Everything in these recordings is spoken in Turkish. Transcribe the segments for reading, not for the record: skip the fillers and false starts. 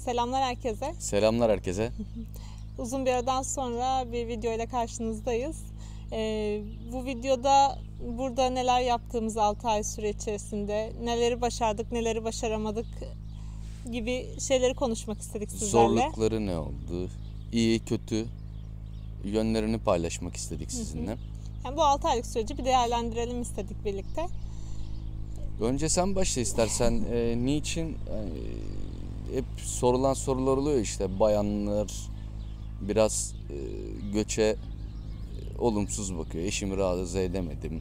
Selamlar herkese. Selamlar herkese. Uzun bir aradan sonra bir video ile karşınızdayız. Bu videoda burada neler yaptığımız 6 ay süre içerisinde, neleri başardık, neleri başaramadık gibi şeyleri konuşmak istedik sizlerle. Zorlukları ne oldu? İyi, kötü yönlerini paylaşmak istedik sizinle. Yani bu 6 aylık süreci bir değerlendirelim istedik birlikte. Önce sen başla istersen. Niçin? Hep sorulan sorular oluyor işte. Bayanlar biraz göçe olumsuz bakıyor. Eşimi razı edemedim.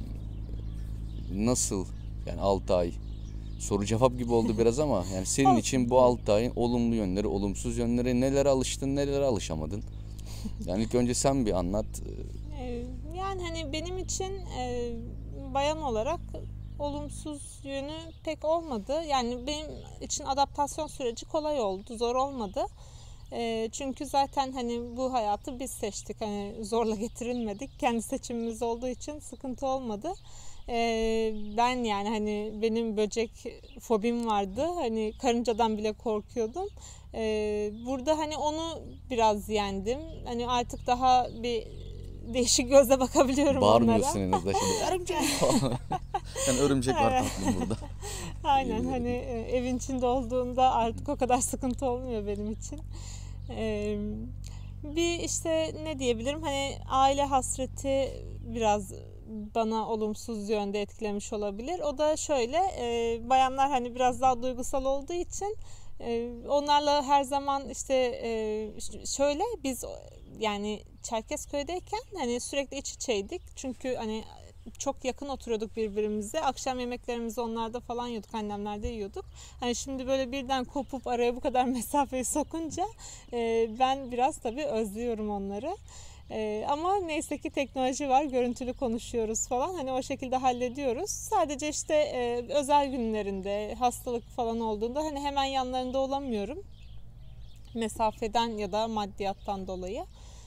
Nasıl? Yani 6 ay. Soru cevap gibi oldu biraz ama yani senin için bu 6 ayın olumlu yönleri, olumsuz yönleri, nelere alıştın, nelere alışamadın? Yani ilk önce sen bir anlat. Yani hani benim için bayan olarak olumsuz yönü pek olmadı. Yani benim için adaptasyon süreci kolay oldu, zor olmadı. Çünkü zaten hani bu hayatı biz seçtik. Hani zorla getirilmedik. Kendi seçimimiz olduğu için sıkıntı olmadı. Ben yani hani benim böcek fobim vardı. Hani karıncadan bile korkuyordum. Burada hani onu biraz yendim. Hani artık daha bir değişik gözle bakabiliyorum Bağırmıyorsun onlara. en azından şimdi. Örümcek. Yani örümcek var tatlım burada. Aynen hani evin içinde olduğunda artık o kadar sıkıntı olmuyor benim için. Bir işte ne diyebilirim, hani aile hasreti biraz bana olumsuz yönde etkilemiş olabilir. O da şöyle, bayanlar hani biraz daha duygusal olduğu için onlarla her zaman işte şöyle biz yani Çerkezköy'deyken hani sürekli iç içeydik. Çünkü hani çok yakın oturuyorduk birbirimize. Akşam yemeklerimizi onlarda falan yiyorduk, annemlerde yiyorduk. Hani şimdi böyle birden kopup araya bu kadar mesafeyi sokunca ben biraz tabii özlüyorum onları. Ama neyse ki teknoloji var, görüntülü konuşuyoruz falan, hani o şekilde hallediyoruz. Sadece işte özel günlerinde, hastalık falan olduğunda hani hemen yanlarında olamıyorum. Mesafeden ya da maddiyattan dolayı.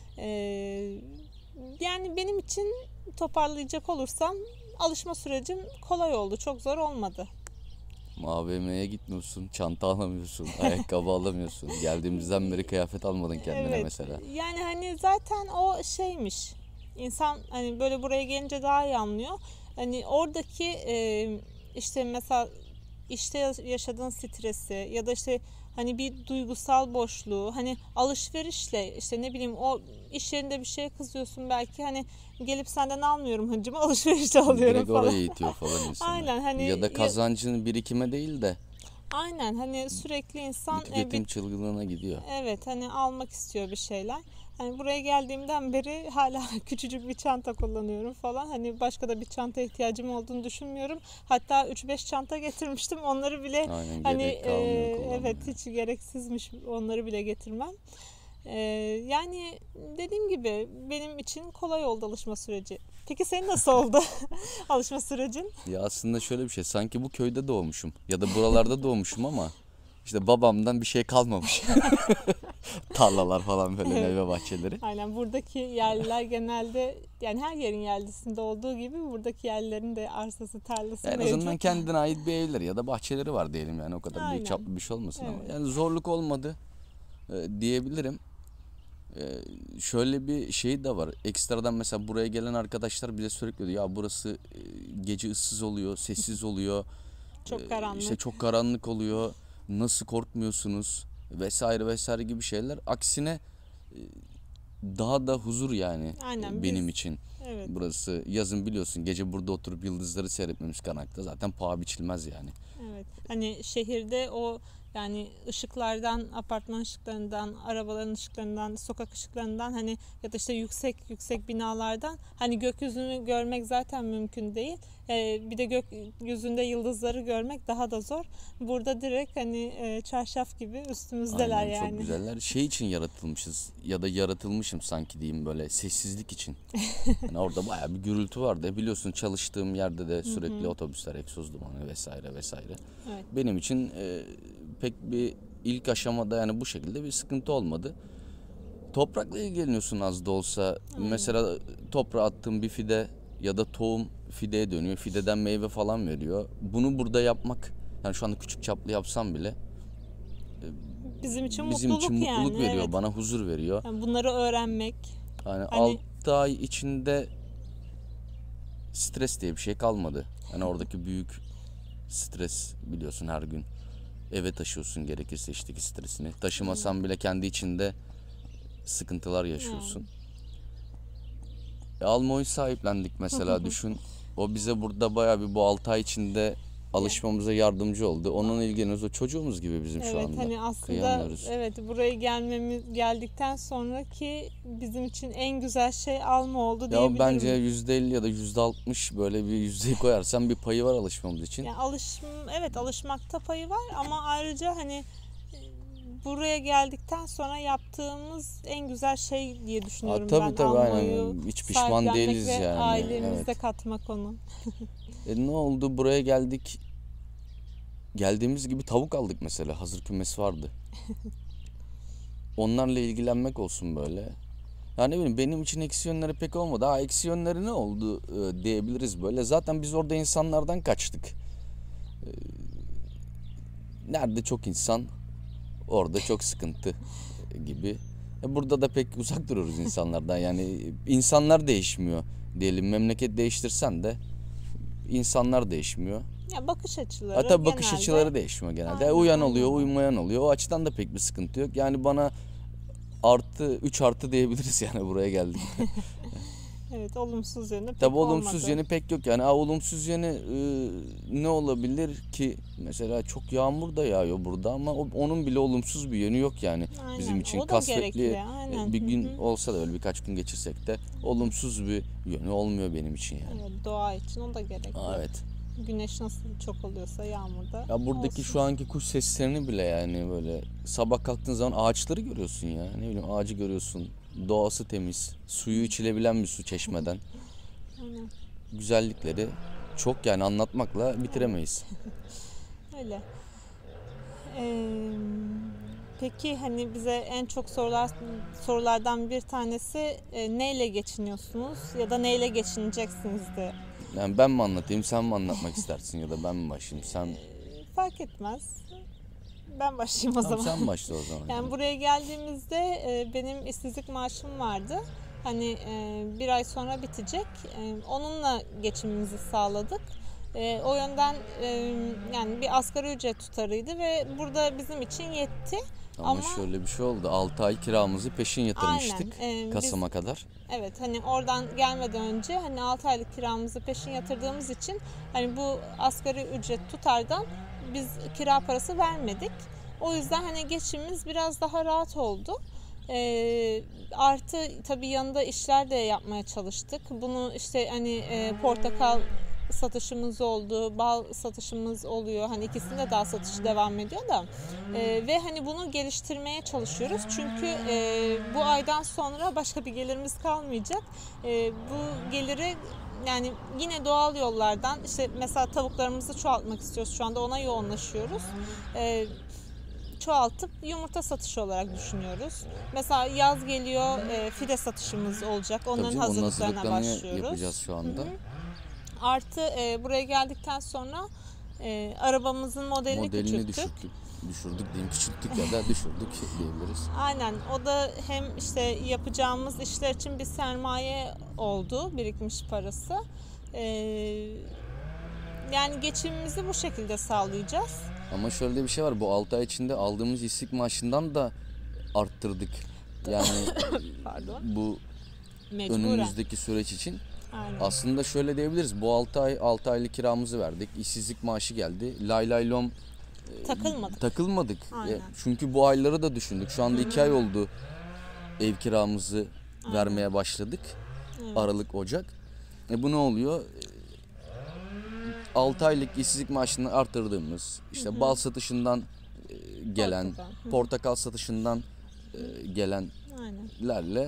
Yani benim için toparlayacak olursam alışma sürecim kolay oldu, çok zor olmadı. AVM'ye gitmiyorsun, çanta alamıyorsun, ayakkabı alamıyorsun. Geldiğimizden beri kıyafet almadın kendine Evet, mesela. yani hani zaten o şeymiş. İnsan hani böyle buraya gelince daha iyi anlıyor. Hani oradaki işte mesela işte yaşadığın stresi ya da işte hani bir duygusal boşluğu, hani alışverişle işte ne bileyim, o iş yerinde bir şeye kızıyorsun belki, hani gelip senden almıyorum hıncımı, alışverişte alıyorum Direkt falan. oraya itiyor falan insanı. Aynen hani Ya da kazancın birikime değil de aynen hani sürekli bir insan tüketim çılgınlığına gidiyor. evet hani almak istiyor bir şeyler. Hani buraya geldiğimden beri hala küçücük bir çanta kullanıyorum falan. Hani başka da bir çanta ihtiyacım olduğunu düşünmüyorum. Hatta 3-5 çanta getirmiştim. Onları bile Aynen, hani gerek kalmıyor kullanmaya. evet, hiç gereksizmiş, onları bile getirmem. Yani dediğim gibi benim için kolay oldu alışma süreci. Peki senin nasıl oldu alışma sürecin? Ya aslında şöyle bir şey, sanki bu köyde doğmuşum ya da buralarda doğmuşum ama işte babamdan bir şey kalmamış. Tarlalar falan, böyle Evet. meyve bahçeleri. Aynen, buradaki yerliler genelde, yani her yerin yerlisinde olduğu gibi buradaki yerlilerin de arsası, tarlası En mevcut. azından kendine ait bir evleri ya da bahçeleri var diyelim, yani o kadar büyük Aynen. çaplı bir şey olmasın ama Evet. yani zorluk olmadı diyebilirim. Şöyle bir şey de var. Ekstradan mesela buraya gelen arkadaşlar bize sürekli diyor ya burası gece ıssız oluyor, sessiz oluyor. Çok İşte karanlık. çok karanlık oluyor. Nasıl korkmuyorsunuz vesaire vesaire gibi şeyler. Aksine daha da huzur yani Aynen benim biz, için. evet. Burası yazın biliyorsun, gece burada oturup yıldızları seyretmemiz Kanak'ta zaten paha biçilmez yani. Evet. Hani şehirde o, yani ışıklardan, apartman ışıklarından, arabaların ışıklarından, sokak ışıklarından, hani ya da işte yüksek yüksek binalardan hani gökyüzünü görmek zaten mümkün değil. Bir de gökyüzünde yıldızları görmek daha da zor. Burada direkt hani çarşaf gibi üstümüzdeler Aynen, çok yani. güzeller. Şey için yaratılmışız ya da yaratılmışım sanki diyeyim, böyle sessizlik için. Yani orada bayağı bir gürültü vardı. Biliyorsun çalıştığım yerde de sürekli otobüsler, egzoz dumanı vesaire vesaire. Evet. Benim için pek bir ilk aşamada yani bu şekilde bir sıkıntı olmadı. Toprakla ilgileniyorsun az da olsa. Aynen. Mesela toprağa attığın bir fide ya da tohum fideye dönüyor. Fideden meyve falan veriyor. Bunu burada yapmak, yani şu anda küçük çaplı yapsam bile bizim için bizim için mutluluk yani, veriyor, evet. bana huzur veriyor. Yani bunları öğrenmek. Yani Hani 6 ay içinde stres diye bir şey kalmadı. Yani oradaki büyük stres, biliyorsun, her gün eve taşıyorsun gerekirse işteki stresini. Taşımasan bile kendi içinde sıkıntılar yaşıyorsun. Almo'yu sahiplendik mesela, düşün. O bize burada bayağı bir bu 6 ay içinde alışmamıza yardımcı oldu. Onun ilginiz o çocuğumuz gibi bizim şu evet, anda. hani aslında Kıyamıyoruz. evet, buraya geldikten sonraki bizim için en güzel şey Alma oldu Ya diyebilirim. bence %50 ya da %60 böyle bir yüzdeyi koyarsan bir payı var alışmamız için. Yani evet, alışmakta payı var ama ayrıca hani buraya geldikten sonra yaptığımız en güzel şey diye düşünüyorum ben. Tabii Almayı aynen. Hiç pişman sahiplenmek değiliz ve yani. ailemize Evet. katmak onu. Ne oldu? Buraya geldik. Geldiğimiz gibi tavuk aldık mesela. Hazır kümesi vardı. Onlarla ilgilenmek olsun böyle. Yani ne bileyim, benim için eksi yönleri pek olmadı. Eksi yönleri ne oldu diyebiliriz böyle. Zaten biz orada insanlardan kaçtık. Nerede çok insan, orada çok sıkıntı gibi. Burada da pek uzak duruyoruz insanlardan. Yani insanlar değişmiyor diyelim. Memleket değiştirsen de insanlar değişmiyor. Ya bakış açıları Hatta bakış genelde, açıları değişmiyor genelde. aynen, Uyan aynen. oluyor, uymayan oluyor. O açıdan da pek bir sıkıntı yok. Yani bana 3 artı diyebiliriz yani buraya geldik. Evet, olumsuz yönü pek Tabii olmadı. olumsuz yönü pek yok yani. Olumsuz yönü ne olabilir ki? Mesela çok yağmur da yağıyor burada ama onun bile olumsuz bir yönü yok yani. Aynen, Bizim için o da kasvetli gerekli, aynen. bir gün olsa da, öyle birkaç gün geçirsek de olumsuz bir yönü olmuyor benim için yani. Evet, doğa için o da gerekli. Evet. Güneş nasıl çok oluyorsa yağmurda Ya buradaki olsun. şu anki kuş seslerini bile, yani böyle sabah kalktığın zaman ağaçları görüyorsun ya. Ne bileyim, ağacı görüyorsun. Doğası temiz. Suyu içilebilen bir su çeşmeden. Aynen. Güzellikleri çok, yani anlatmakla bitiremeyiz. Öyle. Peki hani bize en çok sorulardan bir tanesi neyle geçiniyorsunuz ya da neyle geçineceksiniz de. Yani ben mi anlatayım, sen mi anlatmak istersin ya da ben mi başlayayım? Sen Fark etmez. Ben başlayayım o Tamam, zaman. sen başla o zaman. Yani buraya geldiğimizde benim işsizlik maaşım vardı. Hani bir ay sonra bitecek. Onunla geçimimizi sağladık. O yönden yani bir asgari ücret tutarıydı ve burada bizim için yetti. Ama şöyle bir şey oldu. 6 ay kiramızı peşin yatırmıştık. Aynen. Kasım'a kadar. Evet, hani oradan gelmeden önce hani 6 aylık kiramızı peşin yatırdığımız için hani bu asgari ücret tutardan biz kira parası vermedik. O yüzden hani geçimimiz biraz daha rahat oldu. Artı tabii yanında işler de yapmaya çalıştık. Bunu işte hani portakal satışımız oldu, bal satışımız oluyor. Hani ikisinde daha satışı devam ediyor da. Ve hani bunu geliştirmeye çalışıyoruz. Çünkü bu aydan sonra başka bir gelirimiz kalmayacak. Bu geliri yani yine doğal yollardan, işte mesela tavuklarımızı çoğaltmak istiyoruz. Şu anda ona yoğunlaşıyoruz. Çoğaltıp yumurta satışı olarak düşünüyoruz. Mesela yaz geliyor, fide satışımız olacak. Onların Tabii canım, onun hazırlıklarına başlıyoruz. yapacağız şu anda. Hı-hı. Artı buraya geldikten sonra arabamızın modelini küçülttük. Düşürdük diyeyim, küçülttük ya da düşürdük diyebiliriz. Aynen, o da hem işte yapacağımız işler için bir sermaye oldu, birikmiş parası. Yani geçimimizi bu şekilde sağlayacağız. Ama şöyle bir şey var, bu 6 ay içinde aldığımız işsizlik maaşından da arttırdık. Yani Pardon. bu Mecburen. önümüzdeki süreç için. Aynen. Aslında şöyle diyebiliriz, bu 6 aylık kiramızı verdik, işsizlik maaşı geldi, lay lay lom takılmadık. Çünkü bu ayları da düşündük. Şu anda 2 ay oldu ev kiramızı vermeye başladık. Evet. Aralık, Ocak. Bu ne oluyor? 6 aylık işsizlik maaşını artırdığımız, işte bal satışından gelen, portakal satışından gelenlerle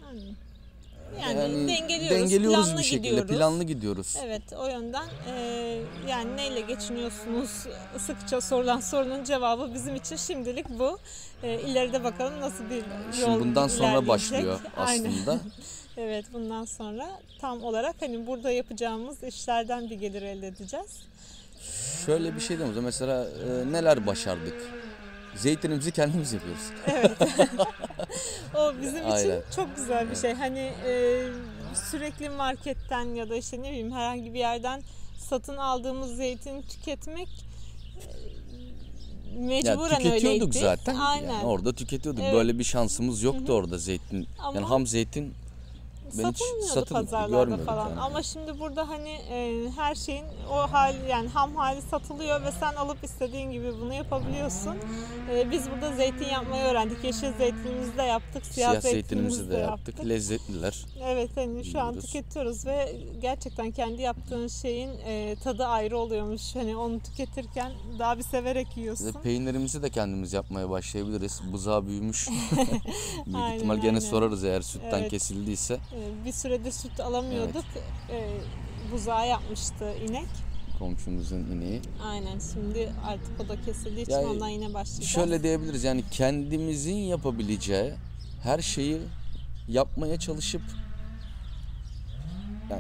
yani dengeliyoruz bir şekilde, gidiyoruz. planlı gidiyoruz. Evet, o yönden yani neyle geçiniyorsunuz sıkça sorulan sorunun cevabı bizim için şimdilik bu. İleride bakalım nasıl bir yol Şimdi bundan sonra ilerleyecek. başlıyor aslında. Aynen. Evet, bundan sonra tam olarak hani burada yapacağımız işlerden bir gelir elde edeceğiz. Şöyle bir şey diyeyim, mesela neler başardık Zeytinimizi kendimiz yapıyoruz. Evet. O bizim için Aynen. çok güzel bir şey. Hani sürekli marketten ya da işte ne bileyim herhangi bir yerden satın aldığımız zeytini tüketmek mecburen tüketiyorduk öyleydi. zaten. Aynen. Yani orada tüketiyorduk. Evet. Böyle bir şansımız yoktu orada zeytin. Ama yani ham zeytin ben hiç satılmıyordu pazarlarda görmüyorduk falan. yani. Ama şimdi burada hani her şeyin o hali, yani ham hali satılıyor ve sen alıp istediğin gibi bunu yapabiliyorsun. Biz burada zeytin yapmayı öğrendik. Yeşil zeytinimizi de yaptık, siyah zeytinimizi de yaptık. Lezzetliler. Evet, hani şu an Yiyoruz. tüketiyoruz ve gerçekten kendi yaptığın şeyin tadı ayrı oluyormuş. Hani onu tüketirken daha bir severek yiyorsun. Peynirimizi de kendimiz yapmaya başlayabiliriz. Buzağı büyümüş. Büyük Aynen, ihtimal gene aynen. sorarız eğer sütten Evet. kesildiyse. Bir süredir süt alamıyorduk. Buzağı yapmıştı inek. Komşumuzun ineği. Aynen, şimdi artık o da kesildiği için Yani ondan yine başlayacağız. Şöyle diyebiliriz, yani kendimizin yapabileceği her şeyi yapmaya çalışıp yani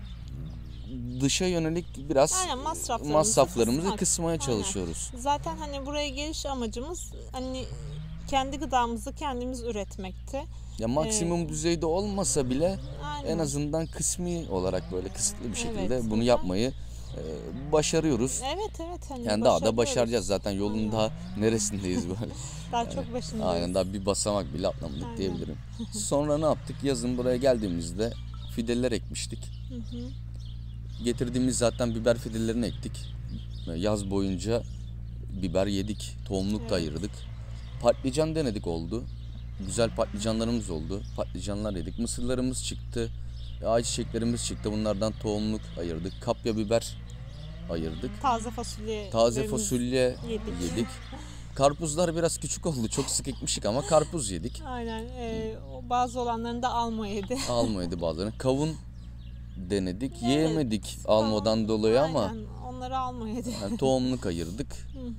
dışa yönelik biraz Aynen, masraflarımızı kısmak. kısmaya Aynen. çalışıyoruz. Zaten hani buraya geliş amacımız hani kendi gıdamızı kendimiz üretmekti. Ya maksimum düzeyde olmasa bile Aynen. en azından kısmi olarak böyle kısıtlı bir şekilde Evet. bunu yapmayı başarıyoruz. Evet, hani Yani daha da başarıyoruz. başaracağız zaten, yolun Aynen. daha neresindeyiz böyle. Daha çok başındayız. Aynen, daha bir basamak bile atlamadık Aynen. diyebilirim. Sonra ne yaptık? Yazın buraya geldiğimizde fideler ekmiştik. Getirdiğimiz zaten biber fidelerini ektik. Yaz boyunca biber yedik. Tohumluk da ayırdık. Patlıcan denedik, oldu. Güzel patlıcanlarımız oldu. Patlıcanlar yedik. Mısırlarımız çıktı. Ayçiçeklerimiz çıktı. Bunlardan tohumluk ayırdık. Kapya biber ayırdık. Taze fasulye yedik. Karpuzlar biraz küçük oldu. Çok sık ekmiştik ama karpuz yedik. Aynen. Bazı olanlarını da alma yedi. Almaydı bazılarını. Kavun denedik. Evet. Yiyemedik almadan dolayı ama Aynen. Onları alma yedi. yani tohumluk ayırdık.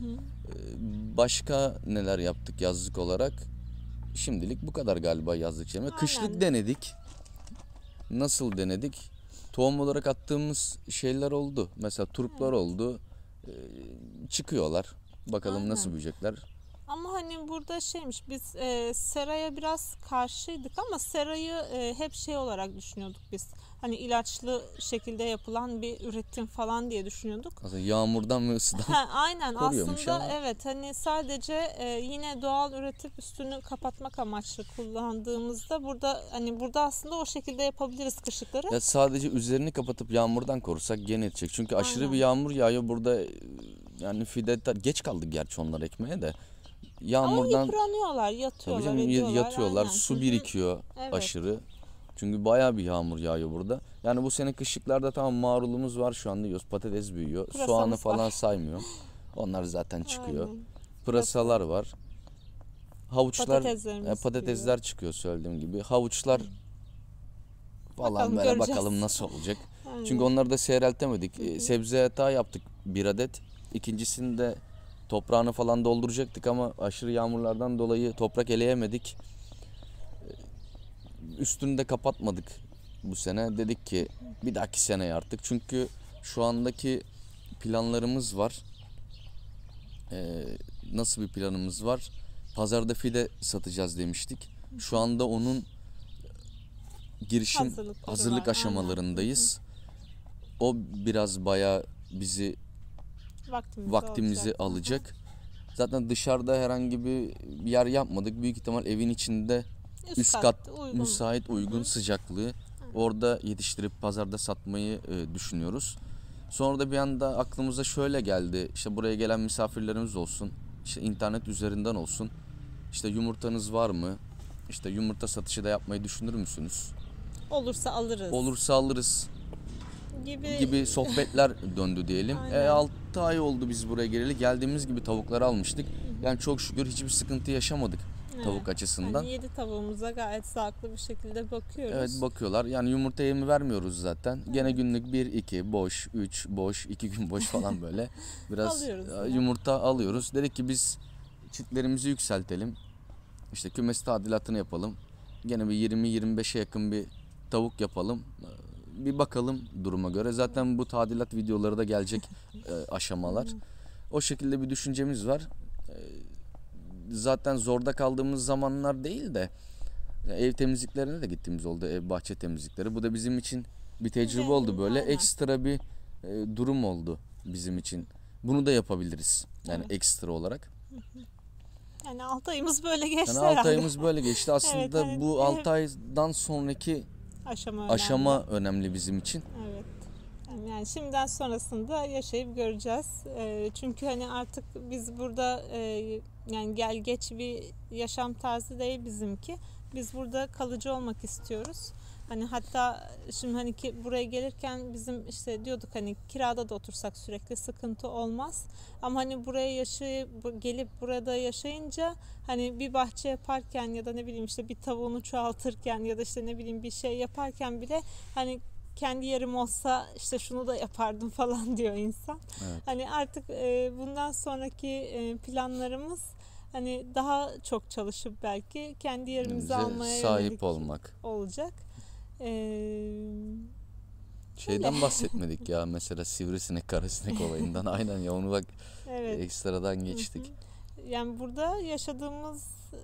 Başka neler yaptık yazlık olarak? Şimdilik bu kadar galiba yazlık şey. Kışlık denedik. Nasıl denedik? Tohum olarak attığımız şeyler oldu. Mesela turplar oldu. Çıkıyorlar. Bakalım nasıl büyüyecekler. Ama hani burada şeymiş, biz seraya biraz karşıydık ama serayı hep şey olarak düşünüyorduk biz. Hani ilaçlı şekilde yapılan bir üretim falan diye düşünüyorduk. Aslında yağmurdan ve ısıdan Aynen, koruyormuş aslında ama. Evet, hani sadece yine doğal üretip üstünü kapatmak amaçlı kullandığımızda burada aslında o şekilde yapabiliriz kışlıkları. Ya sadece üzerini kapatıp yağmurdan korusak gene yetecek. Çünkü aşırı bir yağmur yağıyor burada. Yani fideler geç kaldık gerçi onlar ekmeye de. Yağmurdan Ama yıpranıyorlar, yatıyorlar. Aynen. Su birikiyor aşırı. Çünkü bayağı bir yağmur yağıyor burada. Yani bu sene kışlıklarda tamam marulumuz var, şu anda yiyoruz. Patates büyüyor. Pırasamız Soğanı falan var. saymıyor. Onlar zaten çıkıyor. Aynen. Pırasalar var. Havuçlar, Patateslerimiz patatesler çıkıyor söylediğim gibi. Havuçlar falan böyle göreceğiz. bakalım nasıl olacak. Aynen. Çünkü onları da seyreltemedik. Sebze yatağı yaptık bir adet. İkincisini de toprağını falan dolduracaktık ama aşırı yağmurlardan dolayı toprak eleyemedik. Üstünü de kapatmadık bu sene. Dedik ki bir dahaki seneye artık. Çünkü şu andaki planlarımız var. Nasıl bir planımız var? Pazarda fide satacağız demiştik. Şu anda onun hazırlık aşamalarındayız. O biraz bayağı bizi vaktimizi alacak. Zaten dışarıda herhangi bir yer yapmadık. Büyük ihtimal evin içinde üst kat müsait, uygun sıcaklığı. Orada yetiştirip pazarda satmayı düşünüyoruz. Sonra da bir anda aklımıza şöyle geldi. İşte buraya gelen misafirlerimiz olsun. İşte internet üzerinden olsun. İşte yumurtanız var mı? İşte yumurta satışı da yapmayı düşünür müsünüz? Olursa alırız. Olursa alırız gibi sohbetler döndü diyelim. 6 ay oldu biz buraya geleli. Geldiğimiz gibi tavukları almıştık. Yani çok şükür hiçbir sıkıntı yaşamadık tavuk açısından. Yani 7 tavuğumuza gayet sağlıklı bir şekilde bakıyoruz. Evet, bakıyorlar. Yani yumurta yemi vermiyoruz zaten. Gene günlük 1-2 boş, 3 boş, 2 gün boş falan böyle. Biraz yumurta alıyoruz. Dedik ki biz çiftlerimizi yükseltelim. İşte kümes tadilatını yapalım. Gene bir 20-25'e yakın bir tavuk yapalım. Bir bakalım duruma göre. Zaten bu tadilat videoları da gelecek aşamalar. O şekilde bir düşüncemiz var. zaten zorda kaldığımız zamanlar değil de ev temizliklerine de gittiğimiz oldu. Ev bahçe temizlikleri. Bu da bizim için bir tecrübe oldu böyle. Aynen. Ekstra bir durum oldu bizim için. Bunu da yapabiliriz. Yani Evet. ekstra olarak. Yani 6 ayımız böyle geçti Yani 6 herhalde. ayımız böyle geçti. Aslında Evet, hani bu 6 aydan sonraki aşama önemli bizim için. Evet. Yani şimdiden sonrasında yaşayıp göreceğiz. Çünkü hani artık biz burada yani gel geç bir yaşam tarzı değil bizimki. Biz burada kalıcı olmak istiyoruz. Hani hatta şimdi hani ki buraya gelirken bizim işte diyorduk hani kirada da otursak sürekli sıkıntı olmaz. Ama hani buraya gelip burada yaşayınca hani bir bahçe yaparken ya da ne bileyim işte bir tavuğunu çoğaltırken ya da işte ne bileyim bir şey yaparken bile hani kendi yerim olsa işte şunu da yapardım falan diyor insan. Evet. Hani artık bundan sonraki planlarımız hani daha çok çalışıp belki kendi yerimizi almaya sahip olmak olacak. Şeyden bahsetmedik ya mesela sivrisinek karasinek olayından. Aynen ya, onu bak Evet. ekstradan geçtik. Yani burada yaşadığımız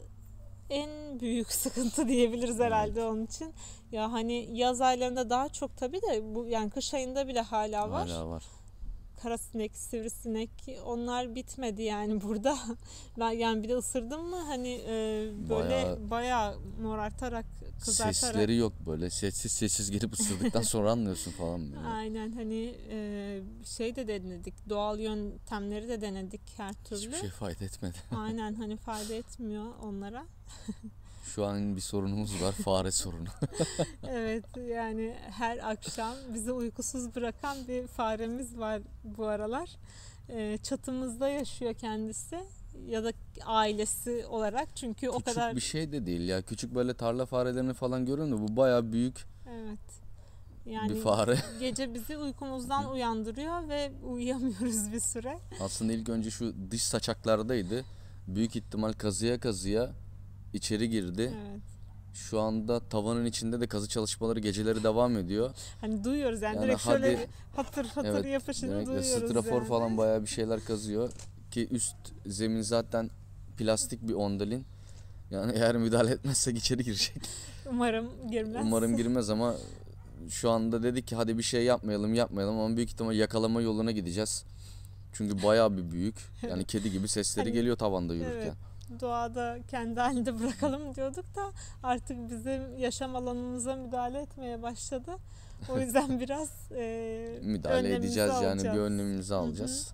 en büyük sıkıntı diyebiliriz herhalde onun için. Ya hani yaz aylarında daha çok tabii de bu yani kış ayında bile hala var. Hala var. Karasinek, sivrisinek onlar bitmedi yani burada. Ben yani bir de ısırdım mı hani böyle bayağı morartarak, kızartarak. Sesleri yok böyle. Sessiz girip ısırdıktan sonra anlıyorsun falan böyle. Aynen hani şey de denedik. Doğal yöntemleri de denedik her türlü. Hiçbir şey fayda etmedi. Aynen hani fayda etmiyor onlara. Şu an bir sorunumuz var, fare sorunu. Evet yani her akşam bizi uykusuz bırakan bir faremiz var bu aralar. Çatımızda yaşıyor kendisi ya da ailesi olarak çünkü Küçük o kadar... bir şey de değil ya. Küçük böyle tarla farelerini falan görüyorum da bu bayağı büyük Evet. Yani bir fare. gece bizi uykumuzdan uyandırıyor ve uyuyamıyoruz bir süre. Aslında ilk önce şu dış saçaklardaydı. Büyük ihtimal kazıya içeri girdi. Evet. Şu anda tavanın içinde de kazı çalışmaları geceleri devam ediyor. Hani duyuyoruz yani direkt şöyle hatır yapışını duyuyoruz. Strafor falan bayağı bir şeyler kazıyor. Ki üst zemin zaten plastik bir ondalin. Yani eğer müdahale etmezsek içeri girecek. Umarım girmez. Umarım girmez ama şu anda dedik ki hadi bir şey yapmayalım ama büyük ihtimal yakalama yoluna gideceğiz. Çünkü bayağı bir büyük. Yani kedi gibi sesleri hani, geliyor tavanda yürürken. Evet. Doğada kendi halinde bırakalım diyorduk da artık bizim yaşam alanımıza müdahale etmeye başladı. O yüzden biraz müdahale edeceğiz alacağız. Yani bir önlemimizi alacağız.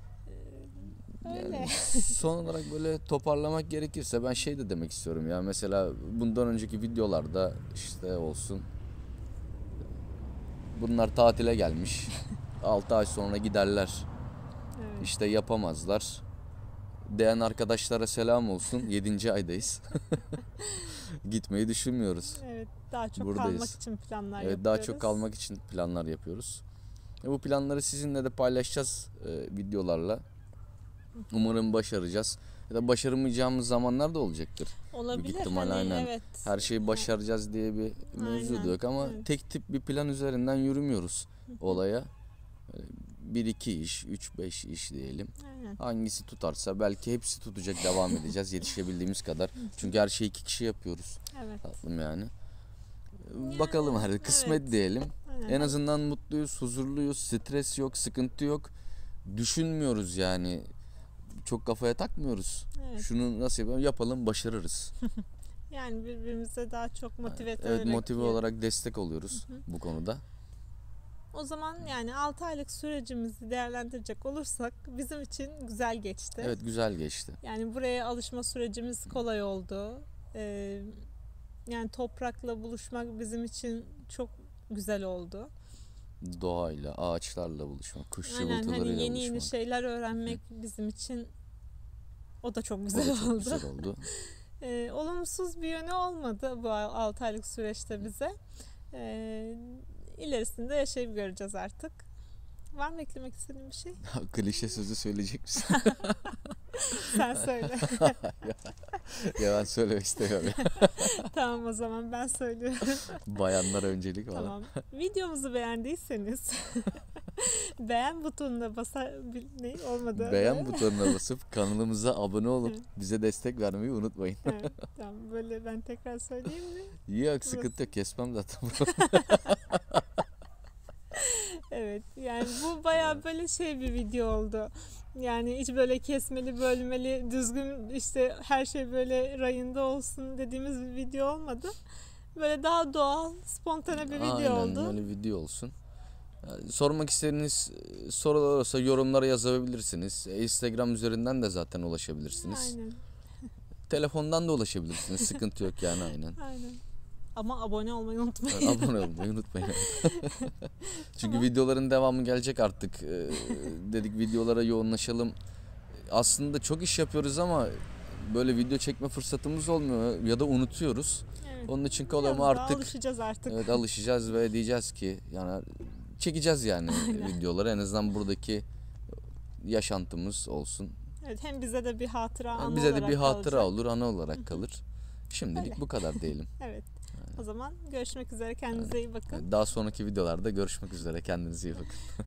Öyle. Yani son olarak böyle toparlamak gerekirse ben şey de demek istiyorum ya, mesela bundan önceki videolarda işte olsun, bunlar tatile gelmiş 6 ay sonra giderler, Evet. işte yapamazlar. Değen arkadaşlara selam olsun, 7. aydayız. Gitmeyi düşünmüyoruz. Evet, daha çok Buradayız. kalmak için planlar Evet, yapıyoruz. daha çok kalmak için planlar yapıyoruz. Bu planları sizinle de paylaşacağız videolarla. Umarım başaracağız. Ya da başaramayacağımız zamanlar da olacaktır. Olabilir. Büyük ihtimal hani, aynen. Evet. Her şeyi başaracağız diye bir mevzu da yok ama tek tip bir plan üzerinden yürümüyoruz olaya. 1-2 iş, 3-5 iş diyelim. Aynen. Hangisi tutarsa belki hepsi tutacak, devam edeceğiz yetişebildiğimiz kadar. Çünkü her şeyi 2 kişi yapıyoruz. Evet. Tatlım yani. Bakalım hadi kısmet diyelim. Aynen. En azından mutluyuz, huzurluyuz, stres yok, sıkıntı yok. Düşünmüyoruz yani. Çok kafaya takmıyoruz. Evet. Şunu nasıl yapalım, başarırız. Yani birbirimize daha çok motive ederek. Evet, motive olarak destek oluyoruz bu konuda. O zaman yani 6 aylık sürecimizi değerlendirecek olursak bizim için güzel geçti. Evet, güzel geçti. Yani buraya alışma sürecimiz kolay oldu. Yani toprakla buluşmak bizim için çok güzel oldu. Doğayla, ağaçlarla buluşmak, kuş Aynen, cıvıltılarıyla hani yeni buluşmak. yeni şeyler öğrenmek bizim için o da çok O güzel da çok oldu. güzel oldu. Olumsuz bir yönü olmadı bu 6 aylık süreçte bize. İlerisinde yaşayıp göreceğiz artık. Var mı eklemek istediğin bir şey? Klişe sözü söyleyecek misin? Sen söyle. Ya ben söylemek istemiyorum. Tamam, o zaman ben söylüyorum. Bayanlara öncelik var. Tamam. Videomuzu beğendiyseniz Beğen butonuna ne olmadı? Beğen butonuna basıp kanalımıza abone olup Evet. bize destek vermeyi unutmayın. Evet, tamam, böyle ben tekrar söyleyeyim mi? Yok, sıkıntı yok, kesmem zaten. Evet, yani bu bayağı böyle bir video oldu. Yani hiç böyle kesmeli, bölmeli, düzgün işte her şey böyle rayında olsun dediğimiz bir video olmadı. Böyle daha doğal, spontane bir video Aynen, oldu. öyle video olsun. Yani sormak istediğiniz sorular olursa yorumlara yazabilirsiniz. Instagram üzerinden de zaten ulaşabilirsiniz. Aynen. Telefondan da ulaşabilirsiniz. Sıkıntı yok yani, aynen. Aynen. Ama abone olmayı unutmayın. Abone olmayı unutmayın. Çünkü videoların devamı gelecek artık. Dedik videolara yoğunlaşalım. Aslında çok iş yapıyoruz ama böyle video çekme fırsatımız olmuyor ya da unutuyoruz. Evet. Onun için Biraz kalama daha artık. alışacağız artık. Evet, alışacağız ve diyeceğiz ki yani çekeceğiz yani videoları, en azından buradaki yaşantımız olsun. Evet, hem bize de bir hatıra, Yani anı bize de olarak bir hatıra kalacak. olur, anı olarak kalır. Şimdilik Öyle. bu kadar diyelim. Evet. O zaman görüşmek üzere. Kendinize iyi bakın. Daha sonraki videolarda görüşmek üzere. Kendinize iyi bakın.